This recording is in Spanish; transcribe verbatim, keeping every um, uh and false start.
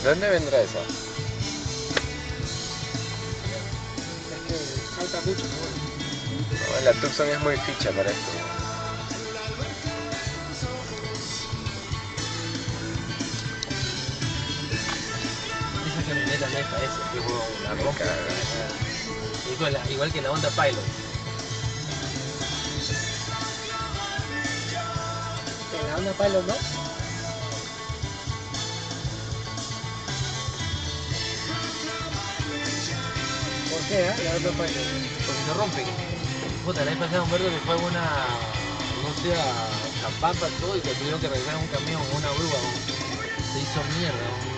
¿De dónde vendrá esa? Es que salta mucho, ¿no? No, la Tucson es muy ficha para esto. Esa camioneta no es para eso, que huevo, la Me rompe. cago. Igual, la- igual que la Honda Pilot. En la Honda Pilot, ¿no? ¿Por qué, eh? La Honda Pilot. Porque se rompen. Puta, la vez pasada Humberto que fue a una, no sé, a Zapapa todo y que tuvieron que regresar en un camión, en una grúa. ¿No? Se hizo mierda. ¿No?